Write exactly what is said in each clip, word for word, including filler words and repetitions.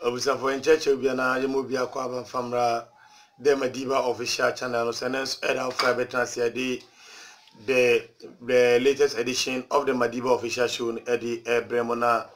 Obusa for Church Obiana Yemobia Kwaba Famra the Madiba official channel and Edal Private Transia the the latest edition of the Madiba official show Eddie Bremona.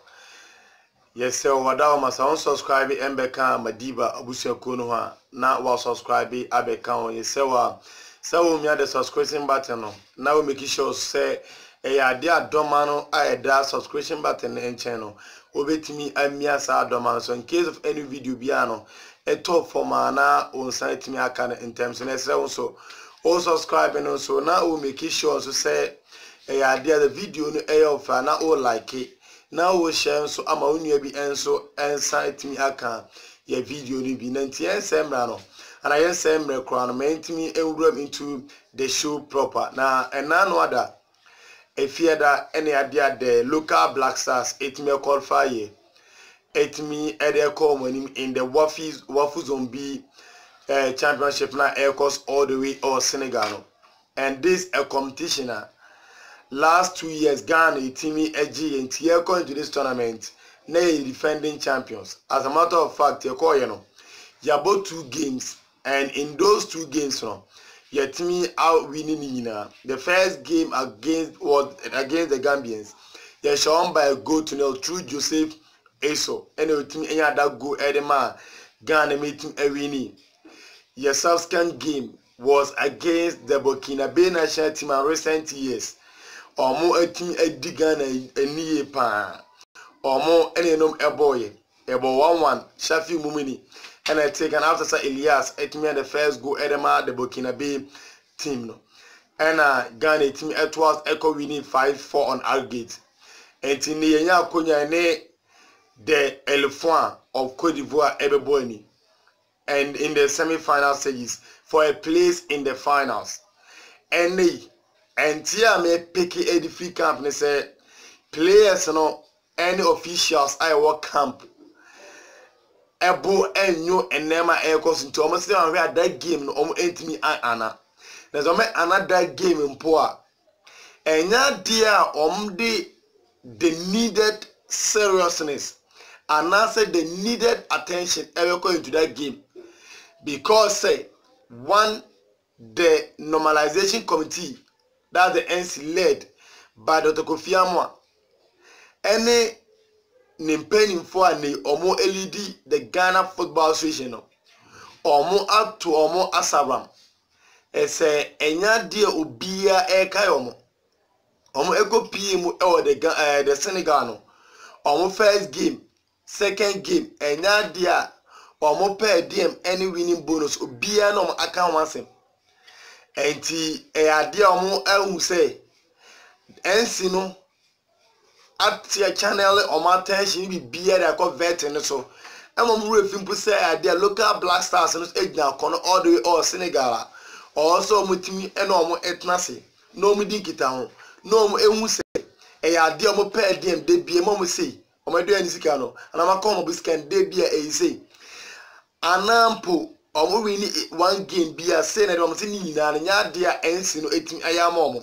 Yes, sir, Wadaw Masa subscribe Embeka Madiba Abusia Kunoha. Now was subscribe Abeka. Yes, sir. So we have the subscription button. Now we make sure say a idea domano I da subscription button and channel. Obey me I mia sa domano. So in case of any video biano, a top for mana on site me I can in terms and also also subscribe and also now we make sure to say a idea the video no air of na all like it. Now we share so ama only be enso and site me I can your video ni be ninety and sembrano. And I say me crown meant me into the show proper. Now and none other a fear that any idea the local Black Stars it me call fire. It me at their common in the Waffles Waffle Zombie uh, Championship now air course all the way or Senegal. And this a competition. Last two years Ghana Timmy Edgy and T going to this tournament. Nay defending champions. As a matter of fact, you call you know. You bought two games. And in those two games, no, your team out winning. You know, the first game against was against the Gambians. You shown by a goal to nil through Joseph Eso. And your team any other goal Edema Ghana meeting a winning. Your subsequent game was against the Burkina Faso national team in recent years. Or more a team a Ghana a near pan. Or more any name a boy. About one one Shafi Mumini. And I take an after Sir Elias at me the first go Edema the Burkina Faso team no. And uh Ghana team at was echo winning five four on aggregate. And in the Yenya Konya ne the Elephant of Cote d'Ivoire Ebeboni. And in the semi-final stages for a place in the finals. And they and here me pick a free camp and say players no any officials I work camp. Ebo enyo enema ekos nti omo se an hwe that game no omo entimi ana na so me another game mpo a enya dia om de the needed seriousness and say the needed attention ebe into that game because say one the normalization committee that the N C led by Doctor Kofi Amwa any Nimpeni for ni omo L E D the Ghana Football Association no omo up to omo asabam ese enya dia obia e kai omo omo ego P M e the uh, the Senegal no omo first game second game enya dia omo per D M any winning bonus obia no aka wansem enti e ade omo ahu say N C no at your channel or my attention be beer that got vetting so I'm on roof to say their local Black Stars and age now all the way or Senegal also with me and no more ethnasi no me dink it down no more say a idea more pair them they be a moment say or my doing Zicano and I'm a come with can they be a say anampo or we need one game be a senator I'm saying and ya dear ends no eighteen I am mom.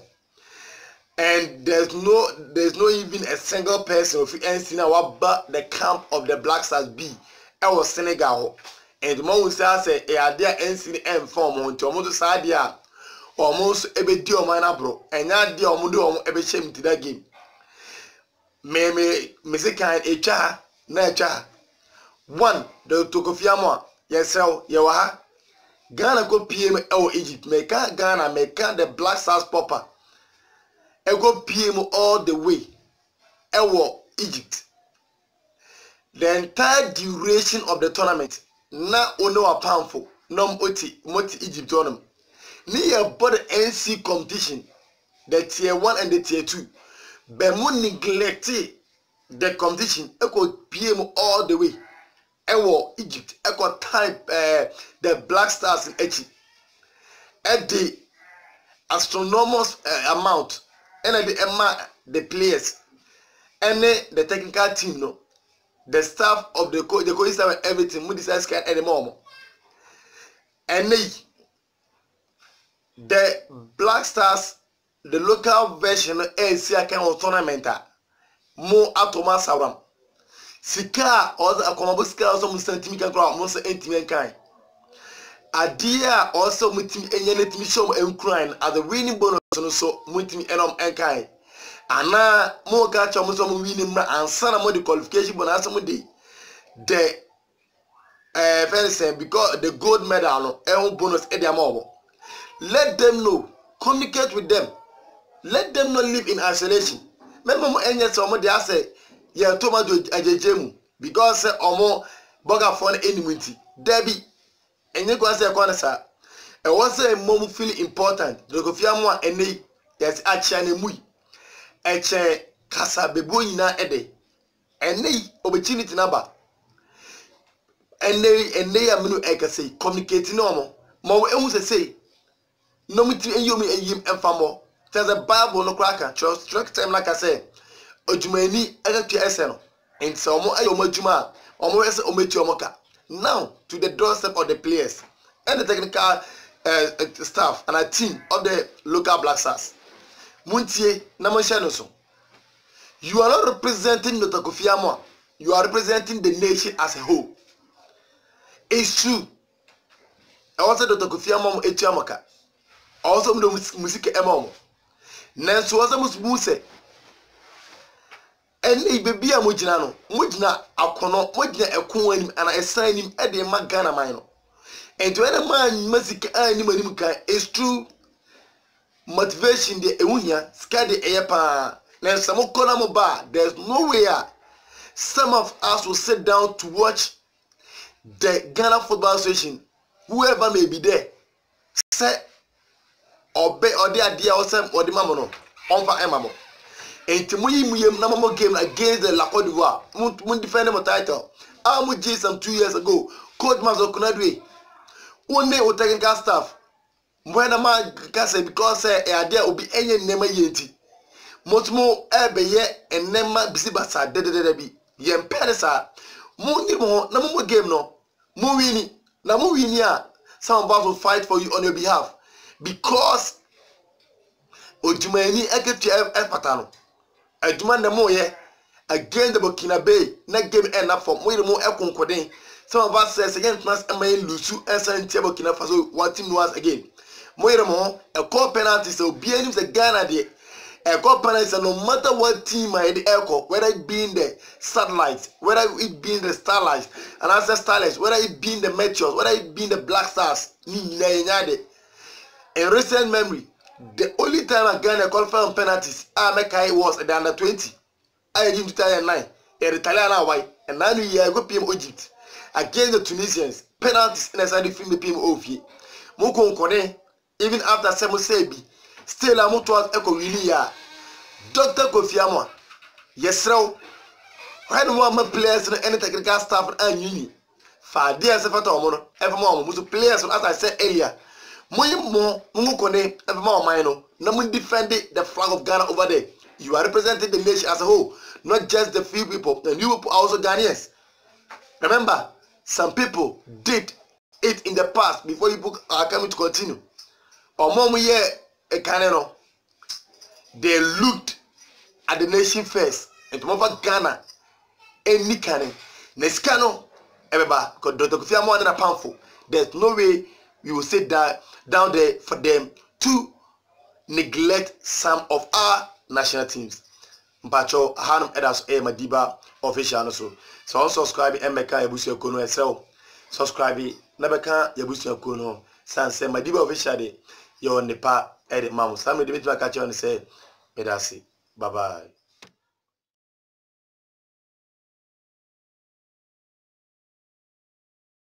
And there's no there's no even a single person of N C now but the camp of the Black Stars B. I was Senegal. And the moment say a there N C M form on to almost sadia almost ebe di o mana bro. And that di o mudu o ebe shame to that game. Me me me say kind e cha na cha. One the Kofi Amwa yesel ye wa ha. Ghana go P M or Egypt. Me can Ghana me can the Black Stars popper. I go P M all the way. I was Egypt. The entire duration of the tournament, na ono a poundful, nom oti moti Egypt on them. Near about the N C competition, the tier one and the tier two. Bemu neglected the competition. I go P M all the way. I was Egypt. I got type uh, the Black Stars in Egypt. At the astronomous uh, amount. And the Emma, the players, and the technical team, no, the staff of the coach, the coach staff, and everything. We decide scan at the moment. And they, the Black Stars, the local version of N C A tournament, more Atoma Saram. sika also akomabo sika also mu santimi kan kra mu se entimi kan adia also mutimi enye netimi show enkran as the winning bonus no so mutimi enom enkan ana mo ka cha mo so mo winning mra ansa na mo the qualification bonus mo dey the eh uh, because the gold medal no ehun bonus e dey am. Let them know, communicate with them. Let them not live in isolation. Remember mo enye so mo dey say yeah tomato ajejemu because say omo burger for enmity debi enye kwa say kwa sa e won say mom feel important the kofia mo ene yes achia na mu e che kasa bebo nyina ede ene opportunity number ene ene ya menu e ka say communicate no mo mo ehun say say no muti enyomi eyim enfamo there's a bible no cracker trust track time like I say ojumani agatua ese no enti omo ayo majuma omo ese ometi omoka now to the doorstep of the players and the technical uh, staff and a team of the local Black Stars muntie na mo hye no so you are not representing Doctor Kofi Amoah, you are representing the nation as a whole. It's true I want Doctor Kofi Amoah etu amoka also mdo musike emo nanso waza musbuse eni bebi a mojina no mojina akono mojina ekon anim ana esan anim e de ma Ghana man no enti when man masika anim anim kan is true motivation de ewuhia ska de eyepa nanso mo kona mo ba there's no way some of us will sit down to watch the Ghana Football Association whoever may be there say obe odi adia osem odi mamono onfa emamo enti muyi muyem na mamo game against the La Côte d'Ivoire mun defend the title amu G some two years ago coach Mazo Kunadwe one day o technical staff when a man can say because e adia obi enye nema yenti motumo ebe ye enema bisibasa dedede bi ye mpelesa mu ni mo na mamo game no mu wini na mu wini a some of us will fight for you on your behalf because ojumani eketu efata aduma na mo ye against the Burkina Bay na game end up for mo mo ekonkoden some of us say against us am lusu ensan tie Burkina Faso one team once again mo mo a call penalty so be any the Ghana dey a call penalty no matter what team I the echo whether it being the satellites whether it being the starlights and as the starlights whether it being the meteors whether it being the Black Stars ni na nyade. In recent memory, the only time I Ghana qualified on penalties, I make I was at the under twenty. I did two thousand nine. A Italian white, and now year go P M Egypt against the Tunisians. Penalties in a side film the P M O V. Moko Kone, even after Samu Sebi, still a motor echo really ya. Doctor Kofi Amoah, yes, sir. When one man players and any technical staff and uni, for dear Sefato, everyone was players as I said earlier. Moye mo mungu kone everyone mine no mun defend the flag of Ghana over there. You are representing the nation as a whole, not just the few people. The new people are also Ghanaians. Remember, some people did it in the past before you are coming to continue. Or more year a Canano. They looked at the nation first and to move Ghana any Canon. Nescano everybody because Doctor Kofi Amoah na powerful. There's no way we will sit that down there for them to neglect some of our national teams. Mpacho Hanum Edas E Madiba official so. So also subscribe Emeka Yabusi Kono esel. Subscribe Nabeka Yabusi Kono. Sanse Madiba official de yo nepa edit mamu. Sami de bitwa catch on say Edasi. Bye bye.